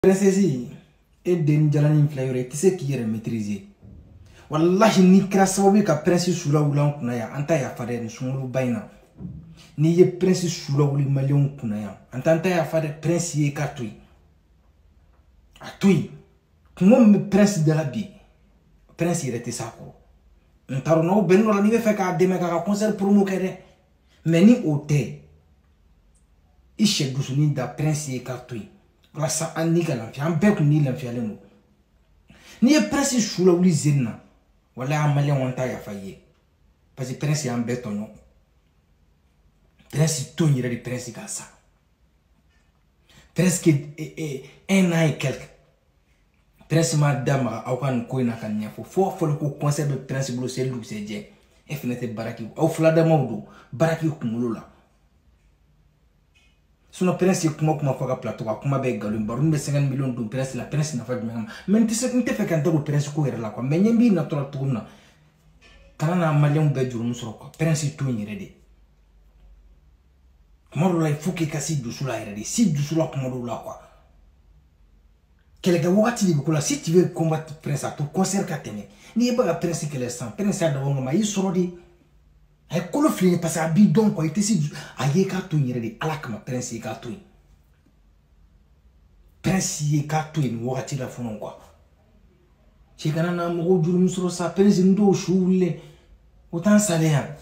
Princesse et den jalani flayore tu sais qui est maîtriser wallahi ni krasawi ka princesse sula wulan kunaya anta ya fade sungulu bayna ni ye princesse sula wuli malion kunaya anta ya fade prince ye katui atui kumom prince de la bi prince il était sako ntaro no benno la ni fe ka deme ka concert promo kere mais ni ote ishe dusuni da prince ye katui Rasa anika l'enfant, un bec ni l'enfant le mot. Ni est presque sous la zina. Voilà un malin on taille à faillir. Parce que presque un béton. Presque tout il y a des presque à ça. Presque un an et quelques. Presque madame a aucun coin à cagner. Faut le conserver presque blossé loup c'est bien. Et finit baraki. Au flada maudo. Baraki kumulula. Sono prince kuma faka plateau kuma be galum barum be 50 millions de prince la prince na fa dum men ti se nte fe kan do prince ko yere la ko men nyambi na tora tourna kana na malion be jurum soro ko prince to nyire de kuma lo la fuki kasi du sula yere de si du sula kuma do la quoi kele ga wakati di ko la si tu veux combattre prince à tout concert ka tene ni ba prince que les sans prince a do ngoma yi soro di ay kolo fini parce que abi donc ko ite si aye ka to yire de ala kama prince ka to prince ka to ni wakati la fonon quoi ci kana na mo juru musoro sa prince ndo shule autant salaire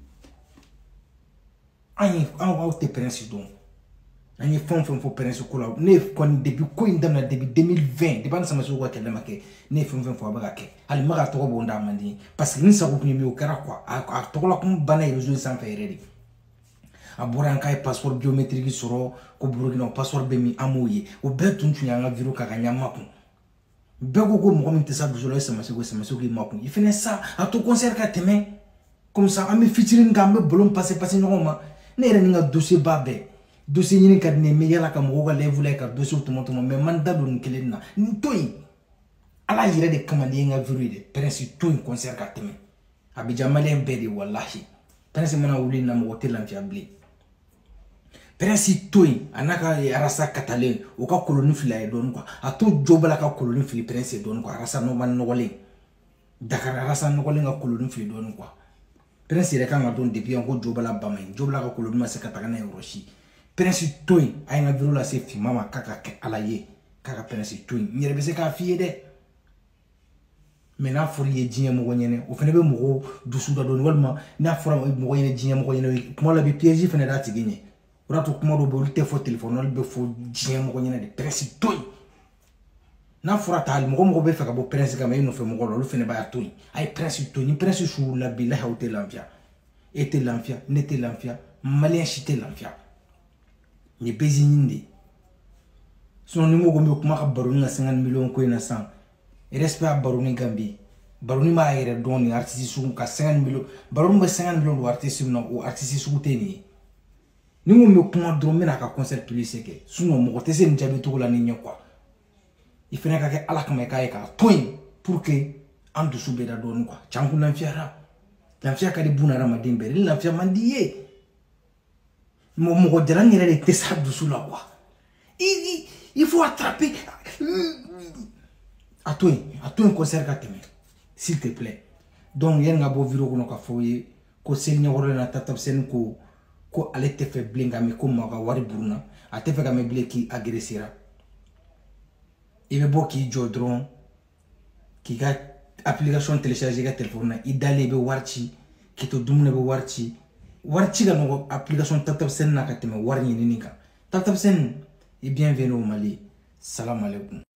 ay en te prince donc ani fon prince ko la ne ko depuis ko indam na depuis 2020 de ban sama so ko tele make ne fon fo ba ke ali maga to bo nda mandi parce que ni sa ko ni mi o kara quoi a to la ko bana réseau sans faire ready a boran kay passeport biométrique soro ko burkina passeport be mi amoye o betun tu nyanga viro ka kanya mako bego ko mo min tesa buzo la sama se ko mako il fait ça a to concert ka teme comme ça ami featuring gambe bolon passer non ma ne re nga dossier babé dossier ni ka ne me yala ka mo ga level ka dossier to mais man da don kelena ntoyi ala yire de kamani nga viro de prince to concert ka teme abidjan malien bedi wallahi prince mana wuli na mo hotel en fiable prince toy anaka arasa katale o ka koloni fila e don quoi a to jobala ka koloni fili prince don quoi arasa no man no wole dakar arasa no wole nga koloni fili don quoi prince re ka nga don depuis en ko jobala bamay jobala ka koloni ma se kataka na euroshi prince toy ay nga viro la se fi mama kaka alaye kaka prince toy nyere be se ka fiye de mena fori ye jinya mo wonyene o fene be mo dusu da don walma na fora mo wonyene jinya mo wonyene kuma la be piège fene da tiginye rato kuma do be te fo téléphone wal be fo jinya mo wonyene de prince toy na fora tal mo be fa ka bo prince ka me no fe mo lo fene ba toy ay prince toy ni prince shu la billahi hotel l'enfia était l'enfia n'était l'enfia malien chité l'enfia ni bezininde son ni mo go kuma ka baro na 50 millions ko ina 100 respect à Barouni Gambi. Barouni m'a été donné artiste sous 50 millions. Barouni m'a 50 millions d'artistes ou artistes sous teni. Nous me comment dormir à un concert police que. Sinon, mon côté c'est une jabe tout la nigne quoi. Il faut que ala kama kaika point pour que en dessous beda don quoi. Changu l'enfiara. L'enfiara kadi buna ramadimbe. L'enfiara mandiye. Mon côté il est tessa dessous la quoi. Il faut attraper. A toi un concert ka teme s'il te plaît donc yen nga bo viro ko ka foye ko sel nyoro na tatab sen ko ale te fe blinga me ko ma wari buruna a te fe ga me bleki agressira e be bo ki jodron ki ga application télécharger ga téléphone i dale be warchi ki to dumne be warchi ga no application tatab sen na ka teme warni ni ka tatab sen et bienvenue au Mali salam alaikum.